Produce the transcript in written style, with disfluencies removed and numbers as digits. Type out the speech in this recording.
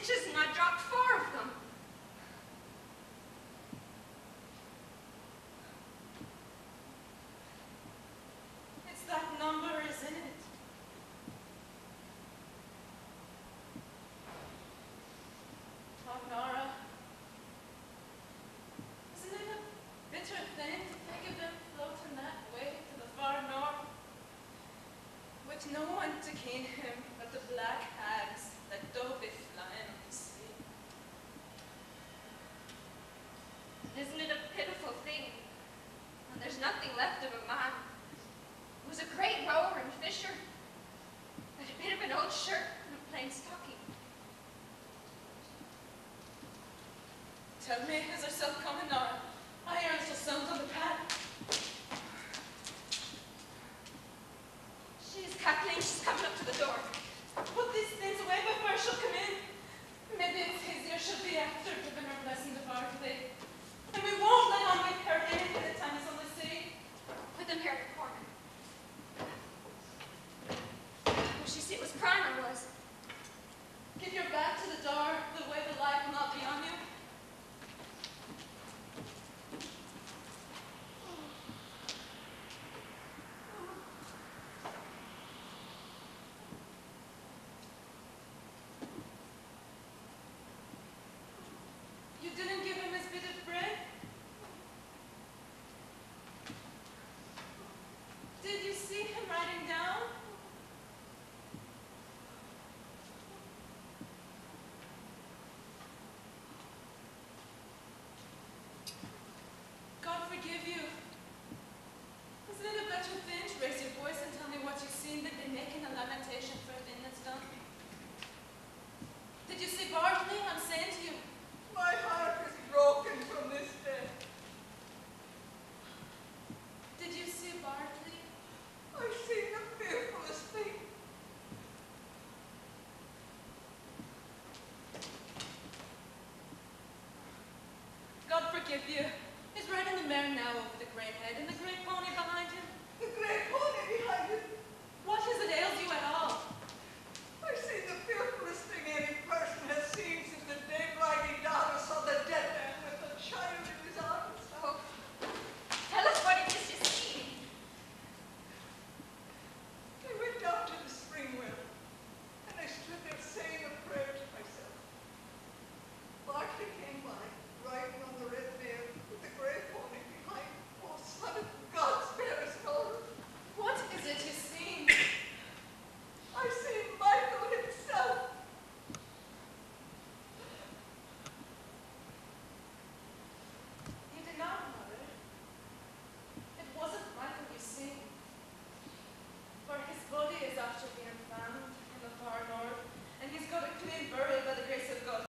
stitches, and I dropped 4 of them. It's that number, isn't it? Oh, Nora. Isn't it a bitter thing to think of them floating that way to the far north, with no one to ken him but the black hags that do be flying on the sea? Isn't it a pitiful thing when there's nothing left of a man who was a great rower and fisher, with a bit of an old shirt and a plain stocking? Tell me, is herself coming, Nora? I hear little sounds on the pad. She's Kathleen, she's coming up to the door. Put these things away before she'll come in. Maybe it's easier she'll be after giving her blessing to Bartley. And we won't let on with her anything the time is on the sea. Put them here in the corner. Will she see it was crime I was? Give your back to the door, the way the light will not be on you. You didn't give him his bit of bread? Did you see him writing down? God forgive you. Isn't it a better thing to raise your voice and tell me what you've seen than be making a lamentation for a thing that's done? Did you see Bartley? I'm saying to you. My heart is broken from this day. Did you see Bartley? I've seen the fearfulest thing. God forgive you. He's riding the mare now over the grey head and the grey pony behind him. The grey pony behind it. What is it ails you at all? I've seen the fearfulest thing any person has seen since the day Bridie Donna saw the dead man with the child in his arms. Oh, tell us what it is you see. I went down to the spring well, and I stood there saying a prayer to myself. Bartley came by, riding on the red mare with the grey pony behind. Oh, son of God's fairest daughter. What is it you've seen? I've seen Michael himself. You did not, Mother. It wasn't Michael you seen. For his body is after being found in the far north, and he's got a clean burial